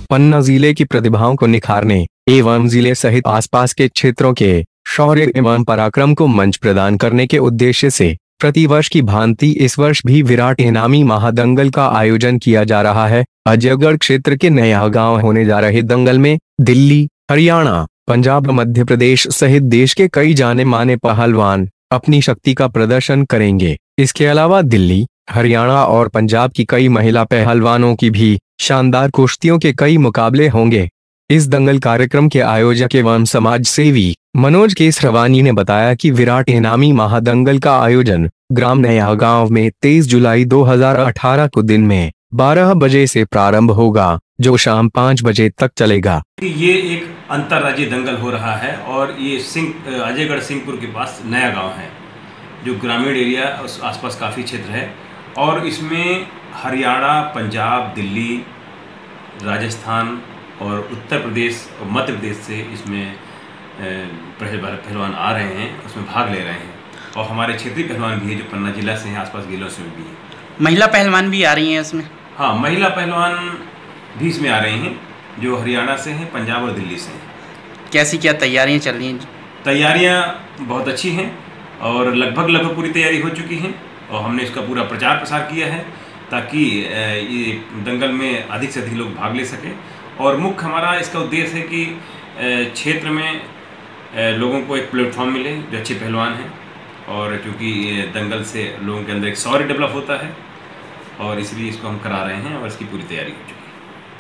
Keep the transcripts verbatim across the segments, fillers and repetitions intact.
पन्ना जिले की प्रतिभाओं को निखारने एवं जिले सहित आसपास के क्षेत्रों के शौर्य एवं पराक्रम को मंच प्रदान करने के उद्देश्य से प्रतिवर्ष की भांति इस वर्ष भी विराट इनामी महादंगल का आयोजन किया जा रहा है। अजयगढ़ क्षेत्र के नया गांव होने जा रहे दंगल में दिल्ली, हरियाणा, पंजाब, मध्य प्रदेश सहित देश के कई जाने माने पहलवान अपनी शक्ति का प्रदर्शन करेंगे। इसके अलावा दिल्ली, हरियाणा और पंजाब की कई महिला पहलवानों की भी शानदार कुश्तियों के कई मुकाबले होंगे। इस दंगल कार्यक्रम के आयोजक एवं समाज सेवी मनोज केसरवानी ने बताया कि विराट इनामी महादंगल का आयोजन ग्राम नया गांव में तेईस जुलाई दो हज़ार अठारह को दिन में बारह बजे से प्रारंभ होगा, जो शाम पाँच बजे तक चलेगा। ये एक अंतर्राज्यीय दंगल हो रहा है और ये सिंह अजयगढ़ सिंहपुर के पास नया गांव है, जो ग्रामीण एरिया उस आसपास काफ़ी क्षेत्र है। और इसमें हरियाणा, पंजाब, दिल्ली, राजस्थान और उत्तर प्रदेश और मध्य प्रदेश से इसमें पहलवान आ रहे हैं, उसमें भाग ले रहे हैं। और हमारे क्षेत्रीय पहलवान भी है जो पन्ना जिला से हैं, आसपास जिलों से भी हैं। महिला पहलवान भी आ रही हैं इसमें? हाँ, महिला पहलवान भी इसमें आ रही हैं, जो हरियाणा से हैं, पंजाब और दिल्ली से हैं। कैसी क्या तैयारियां चल रही हैं? तैयारियां बहुत अच्छी हैं और लगभग लगभग पूरी तैयारी हो चुकी हैं और हमने इसका पूरा प्रचार प्रसार किया है ताकि ये दंगल में अधिक से अधिक लोग भाग ले सकें। और मुख्य हमारा इसका उद्देश्य है कि क्षेत्र में लोगों को एक प्लेटफॉर्म मिले जो अच्छे पहलवान हैं, और क्योंकि दंगल से लोगों के अंदर एक शौर्य डेवलप होता है और इसलिए इसको हम करा रहे हैं और इसकी पूरी तैयारी हो चुकी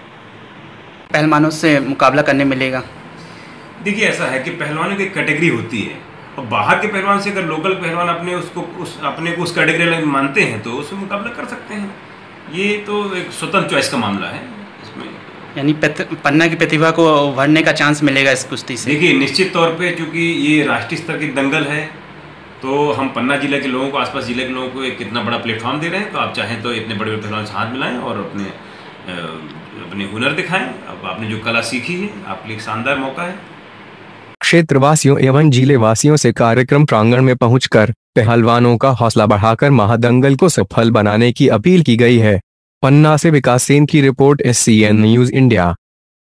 है। पहलवानों से मुकाबला करने मिलेगा? देखिए, ऐसा है कि पहलवानों की कैटेगरी होती है और बाहर के पहलवान से अगर लोकल पहलवान अपने उसको उस अपने को उस कैटेगरी में मानते हैं तो उसमें मुकाबला कर सकते हैं। ये तो एक स्वतंत्र चॉइस का मामला है। इसमें यानी पन्ना की प्रतिभा को उभरने का चांस मिलेगा इस कुश्ती से? देखिए, निश्चित तौर पे क्योंकि ये राष्ट्रीय स्तर की दंगल है तो हम पन्ना जिले के लोगों को, आसपास जिले के लोगों को एक कितना बड़ा प्लेटफॉर्म दे रहे हैं। तो आप चाहें तो इतने बड़े बड़े पहलवान से हाथ मिलाएं और अपने अपने हुनर दिखाएं। अब आपने जो कला सीखी है, आपके लिए एक शानदार मौका है। क्षेत्रवासियों एवं जिले वासियों से कार्यक्रम प्रांगण में पहुंचकर पहलवानों का हौसला बढ़ाकर महादंगल को सफल बनाने की अपील की गई है। पन्ना से विकास सेन की रिपोर्ट, S C N news India.